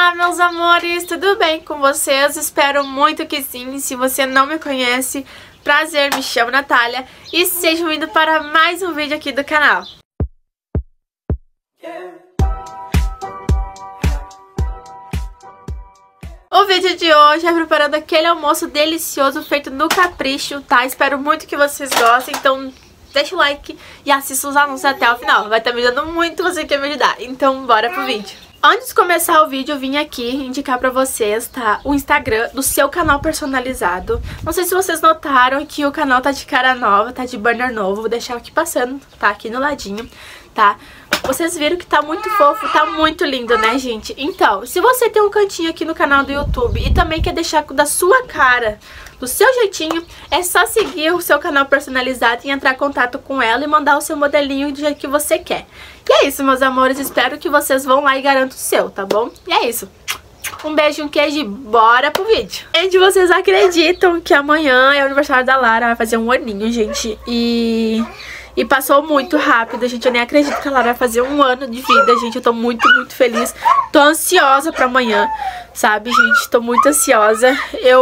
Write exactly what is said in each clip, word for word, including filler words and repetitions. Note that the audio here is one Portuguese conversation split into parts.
Olá, meus amores, tudo bem com vocês? Espero muito que sim. Se você não me conhece, prazer, me chamo Natália e sejam bem-vindos para mais um vídeo aqui do canal. O vídeo de hoje é preparando aquele almoço delicioso feito no capricho, tá? Espero muito que vocês gostem, então deixa o like e assista os anúncios até o final. Vai estar me ajudando muito, você quer me ajudar. Então bora pro vídeo. Antes de começar o vídeo, eu vim aqui indicar pra vocês, tá, o Instagram do seu canal personalizado. Não sei se vocês notaram que o canal tá de cara nova, tá de banner novo. Vou deixar aqui passando, tá, aqui no ladinho, tá? Vocês viram que tá muito fofo, tá muito lindo, né, gente? Então, se você tem um cantinho aqui no canal do YouTube e também quer deixar da sua cara, do seu jeitinho, é só seguir o seu canal personalizado e entrar em contato com ela e mandar o seu modelinho do jeito que você quer. E é isso, meus amores, espero que vocês vão lá e garantam o seu, tá bom? E é isso. Um beijo, um queijo e bora pro vídeo. Gente, vocês acreditam que amanhã é o aniversário da Lara, vai fazer um aninho, gente, e... E passou muito rápido, gente. Eu nem acredito que a Lara vai fazer um ano de vida, gente. Eu tô muito, muito feliz. Tô ansiosa pra amanhã, sabe, gente? Tô muito ansiosa.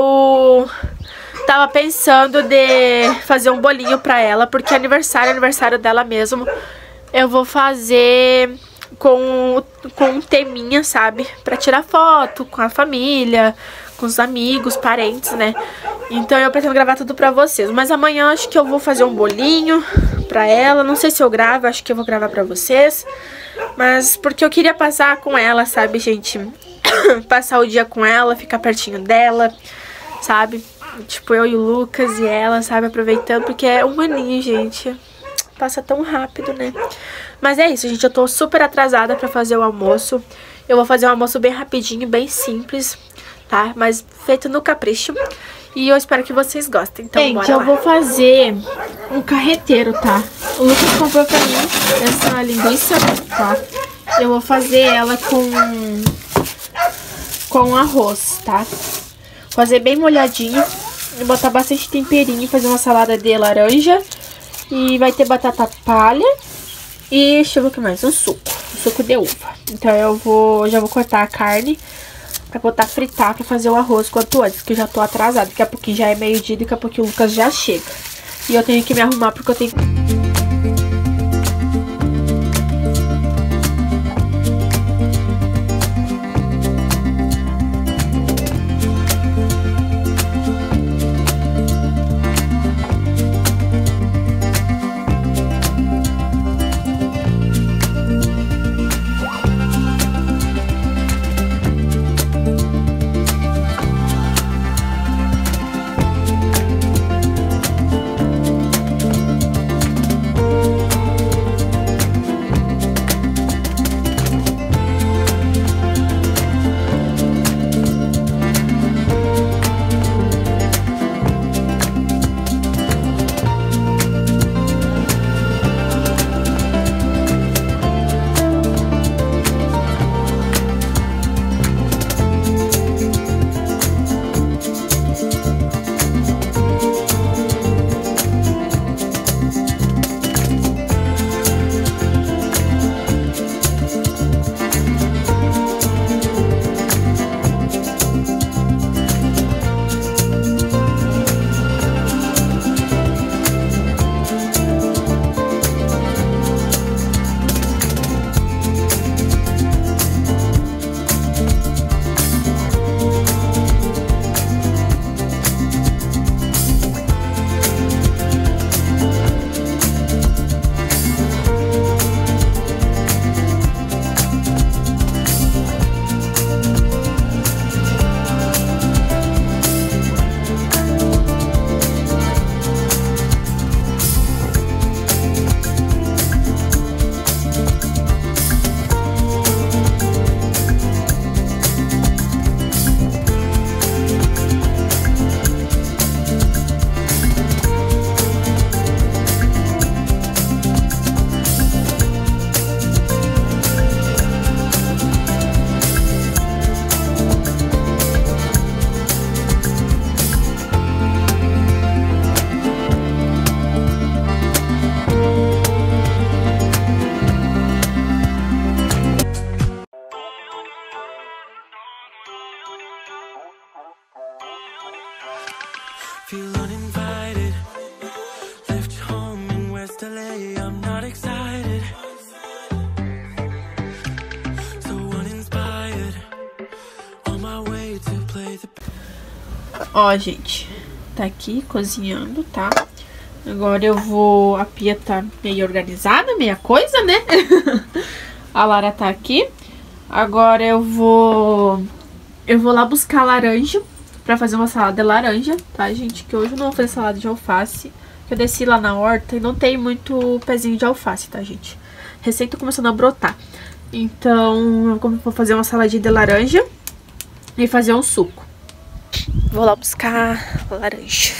Eu tava pensando de fazer um bolinho pra ela, porque é aniversário, aniversário dela mesmo. Eu vou fazer com, com um teminha, sabe? Pra tirar foto com a família, com os amigos, parentes, né? Então eu pretendo gravar tudo pra vocês. Mas amanhã acho que eu vou fazer um bolinho pra ela. Não sei se eu gravo, acho que eu vou gravar pra vocês. Mas porque eu queria passar com ela, sabe, gente? Passar o dia com ela, ficar pertinho dela, sabe? Tipo, eu e o Lucas e ela, sabe? Aproveitando, porque é um aninho, gente. Passa tão rápido, né? Mas é isso, gente. Eu tô super atrasada pra fazer o almoço. Eu vou fazer um almoço bem rapidinho, bem simples, tá? Mas feito no capricho. E eu espero que vocês gostem. Então, gente, bora lá. Eu vou fazer um carreteiro, tá? O Lucas comprou pra mim essa linguiça, tá? Eu vou fazer ela com com arroz, tá? Fazer bem molhadinho e botar bastante temperinho, fazer uma salada de laranja. E vai ter batata palha e deixa eu ver o que mais, um suco, um suco de uva. Então eu vou, já vou cortar a carne pra botar fritar pra fazer o arroz quanto antes, que eu já tô atrasada. Daqui a pouquinho já é meio-dia, daqui a pouquinho o Lucas já chega. E eu tenho que me arrumar porque eu tenho... Ó, gente, tá aqui cozinhando, tá? Agora eu vou... A pia tá meio organizada, meia coisa, né? A Lara tá aqui. Agora eu vou... Eu vou lá buscar laranja pra fazer uma salada de laranja, tá, gente? Que hoje eu não vou fazer salada de alface. Eu desci lá na horta e não tem muito pezinho de alface, tá, gente? Recém tô começando a brotar. Então, eu vou fazer uma saladinha de laranja e fazer um suco. Vou lá buscar laranja.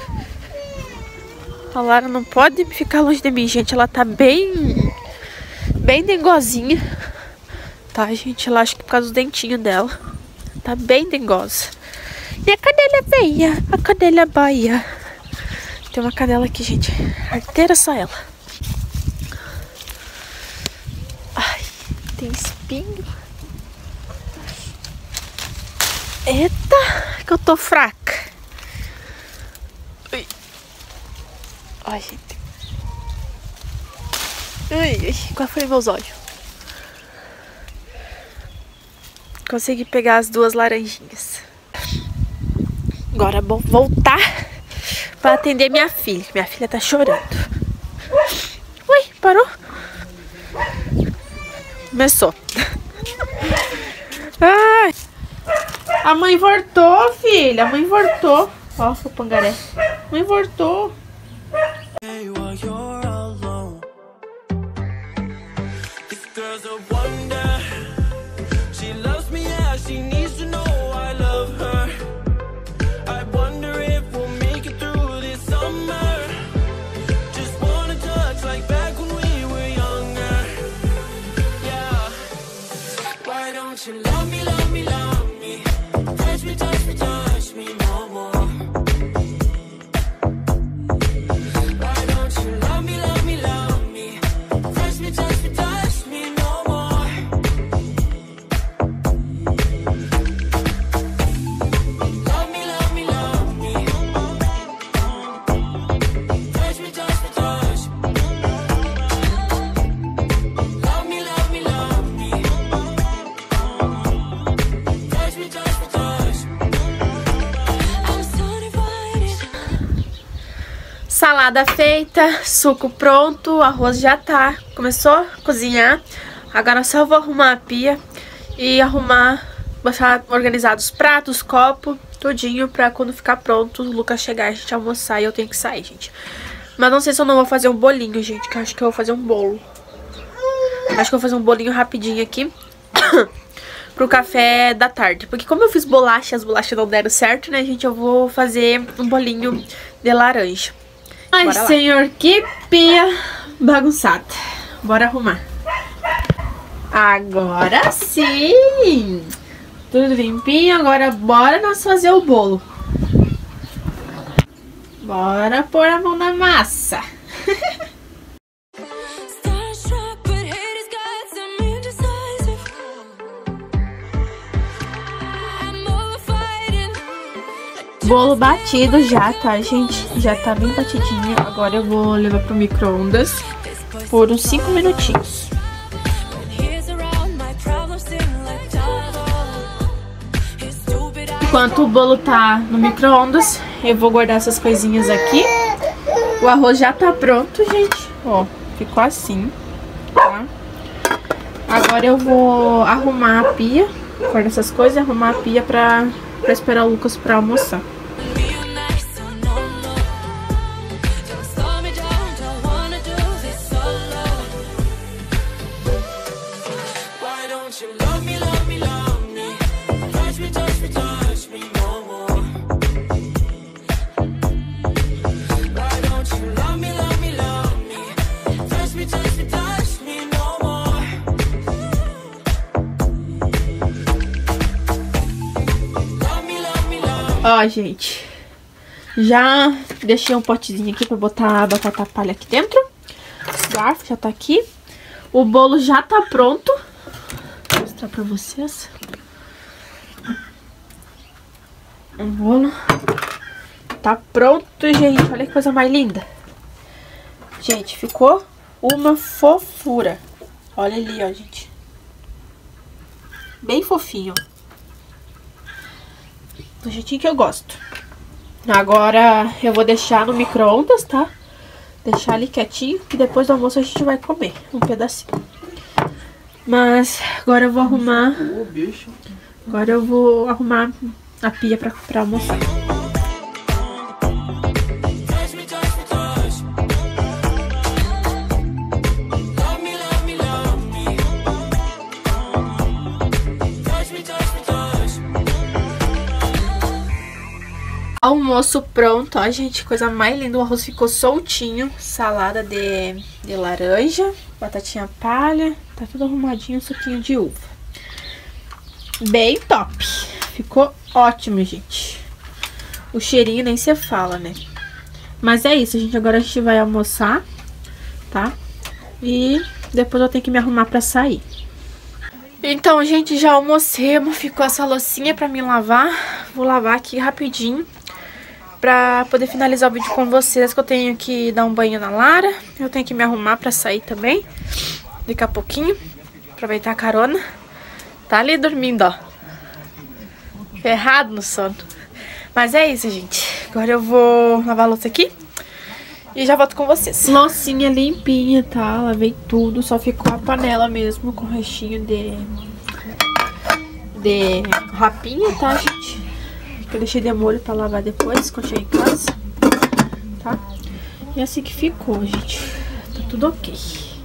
A Lara não pode ficar longe de mim, gente. Ela tá bem... Bem dengozinha. Tá, gente? Ela acha que por causa dos dentinhos dela. Tá bem dengosa. E a cadela veia. A cadela baia. Tem uma cadela aqui, gente. Arteira só ela. Ai, tem espinho. Eita, que eu tô fraca. Ui. Ai, gente. Ui, ui, qual foi meus olhos? Consegui pegar as duas laranjinhas. Agora vou voltar pra atender minha filha. Minha filha tá chorando. Ui, parou? Começou. Ai. A mãe voltou, filha. A mãe voltou. Ó, o pangaré. A mãe voltou. Salada feita, suco pronto, arroz já tá, começou a cozinhar. Agora só vou arrumar a pia e arrumar, deixar organizados os pratos, copos, tudinho pra quando ficar pronto o Lucas chegar, a gente almoçar e eu tenho que sair, gente. Mas não sei se eu não vou fazer um bolinho, gente, que eu acho que eu vou fazer um bolo. Acho que eu vou fazer um bolinho rapidinho aqui pro café da tarde. Porque como eu fiz bolacha, as bolachas não deram certo, né, gente, eu vou fazer um bolinho de laranja. Ai, senhor, que pia bagunçada. Bora arrumar. Agora sim. Tudo limpinho. Agora bora nós fazer o bolo. Bora pôr a mão na massa. Bolo batido já, tá, gente? Já tá bem batidinho. Agora eu vou levar pro micro-ondas por uns cinco minutinhos. Enquanto o bolo tá no micro-ondas, eu vou guardar essas coisinhas aqui. O arroz já tá pronto, gente. Ó, ficou assim, tá? Agora eu vou arrumar a pia, guardar essas coisas e arrumar a pia pra, pra esperar o Lucas pra almoçar. Ó, gente, já deixei um potezinho aqui pra botar a batata palha aqui dentro. O garfo já tá aqui. O bolo já tá pronto. Vou mostrar pra vocês. O bolo tá pronto, gente. Olha que coisa mais linda. Gente, ficou uma fofura. Olha ali, ó, gente. Bem fofinho. Do jeitinho que eu gosto. Agora eu vou deixar no micro-ondas, tá? Deixar ali quietinho. E depois do almoço a gente vai comer um pedacinho. Mas agora eu vou arrumar... Agora eu vou arrumar a pia pra, pra almoçar. Almoço pronto, ó, gente, coisa mais linda. O arroz ficou soltinho, salada de, de laranja, batatinha palha, tá tudo arrumadinho, suquinho de uva. Bem top, ficou ótimo, gente. O cheirinho nem se fala, né? Mas é isso, gente, agora a gente vai almoçar, tá? E depois eu tenho que me arrumar pra sair. Então, gente, já almocei, ficou essa loucinha pra mim lavar. Vou lavar aqui rapidinho pra poder finalizar o vídeo com vocês, que eu tenho que dar um banho na Lara. Eu tenho que me arrumar pra sair também, daqui a pouquinho. Aproveitar a carona. Tá ali dormindo, ó. Ferrado no sono. Mas é isso, gente. Agora eu vou lavar a louça aqui e já volto com vocês. Loucinha limpinha, tá? Lavei tudo, só ficou a panela mesmo com restinho de... De rapinha, tá, gente? Eu deixei de molho pra lavar depois, quando chegar em casa, tá? E assim que ficou, gente. Tá tudo ok.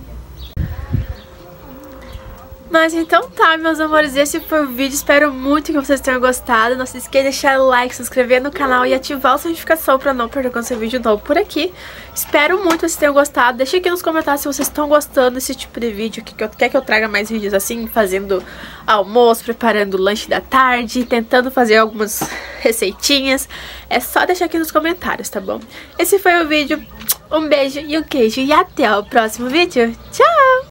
Mas então tá, meus amores, esse foi o vídeo. Espero muito que vocês tenham gostado. Não se esqueça de deixar o like, se inscrever no canal e ativar a notificação pra não perder quando sair vídeo novo por aqui. Espero muito que vocês tenham gostado. Deixa aqui nos comentários se vocês estão gostando desse tipo de vídeo. Que eu, quer que eu traga mais vídeos assim, fazendo almoço, preparando o lanche da tarde, tentando fazer algumas receitinhas. É só deixar aqui nos comentários, tá bom? Esse foi o vídeo. Um beijo e um queijo e até o próximo vídeo. Tchau!